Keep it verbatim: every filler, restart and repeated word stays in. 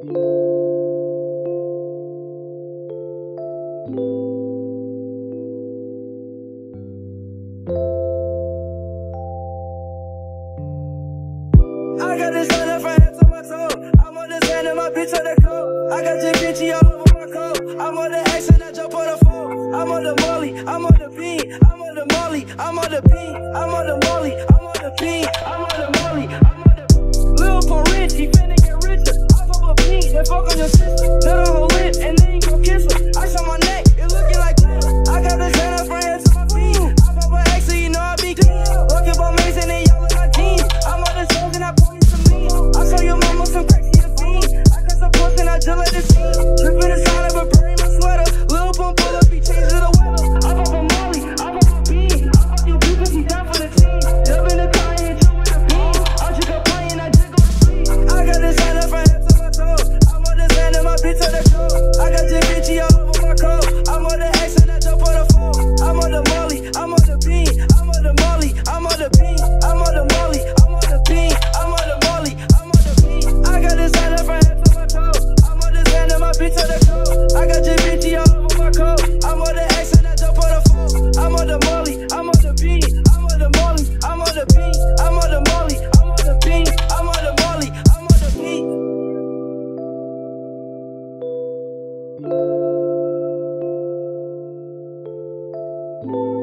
I got this on from head to my toe. I'm on this hand and my bitch on the coat. I got G Gucci all over my coat. I'm on the X and I jump on the phone. I'm on the molly, I'm on the bean. I'm on the molly, I'm on the bean. I'm on the molly, I'm on the bean. I'm on the molly, I'm on the Lil Pump rich, he finna get richer. I pop a bean, then fuck on your sister. Let her hold it and then you go kiss her. Ice on my neck, it looking like glitter. I got this hand from head to my feet. I pop a X so you know I be clean. Looking for Mason and y'all in my jeans. I'm on the shows and I pour you some lean. I show your mama some crazy to fiend. I got some puss and I just let it see. Tripping inside of a burning my sweater. Lil Pump pull up, he changes the weather. I pop a molly, I pop a bean. I fuck your bitch 'cause he down for the team. Jump in the car and hit you with a beam. I drink a pint and I jiggle the street. I got this hand up from head to my toe. I'm on this hand and my bitch on the coat. I got G Gucci all over my coat. I'm on the X and I jump on the phone. I'm on the molly, I'm on the bean. I'm on the molly, I'm on the bean. I'm on the molly, I'm on the bean. I'm on the molly, I'm on the bean. I got this hand up from head to my toe. I'm on this hand and my bitch on the coat. I got G Gucci all over my coat. I'm on the X and I jump on the phone. I'm on the molly, I'm on the bean. I'm on the molly, I'm on the bean. I'm on the molly, I'm on the bean. I'm on the molly, I'm on the bean.